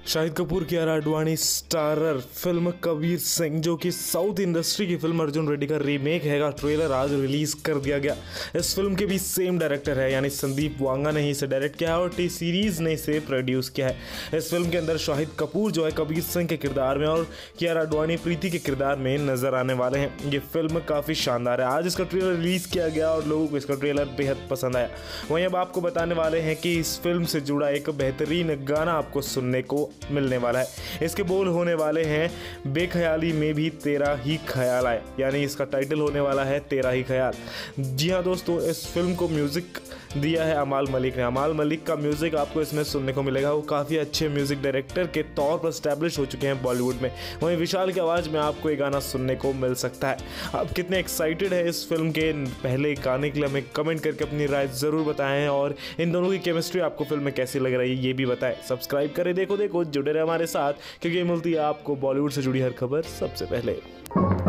शाहिद कपूर की Advani starrer film Kabir Singh जो कि साउथ इंडस्ट्री की फिल्म अर्जुन रेड्डी का रीमेक है का ट्रेलर आज रिलीज कर दिया गया। इस फिल्म के भी सेम डायरेक्टर है यानी संदीप वांगा ने ही इसे डायरेक्ट किया है और टी सीरीज ने इसे प्रोड्यूस किया है। इस फिल्म के अंदर शाहिद कपूर जो है कबीर सिंह के किरदार में और कियारा आडवाणी प्रीति के किरदार में नजर आने वाले हैं। ये फिल्म काफ़ी शानदार है। आज इसका ट्रेलर रिलीज किया गया और लोगों को इसका ट्रेलर बेहद पसंद आया। वहीं अब आपको बताने वाले हैं कि इस फिल्म से जुड़ा एक बेहतरीन गाना आपको सुनने को मिलने वाला है। इसके बोल होने वाले हैं बेख्याली में भी तेरा ही ख्याल आए, यानी इसका टाइटल होने वाला है तेरा ही ख्याल। जी हाँ दोस्तों, इस फिल्म को म्यूजिक दिया है अमाल मलिक ने। अमाल मलिक का म्यूजिक आपको इसमें सुनने को मिलेगा। वो काफ़ी अच्छे म्यूजिक डायरेक्टर के तौर पर स्टैब्लिश हो चुके हैं बॉलीवुड में। वहीं विशाल की आवाज़ में आपको ये गाना सुनने को मिल सकता है। आप कितने एक्साइटेड है इस फिल्म के पहले गाने के लिए हमें कमेंट करके अपनी राय ज़रूर बताएं और इन दोनों की केमिस्ट्री आपको फिल्म में कैसी लग रही है ये भी बताएं। सब्सक्राइब करें, देखो जुड़े रहे हमारे साथ, क्योंकि मिलती है आपको बॉलीवुड से जुड़ी हर खबर सबसे पहले।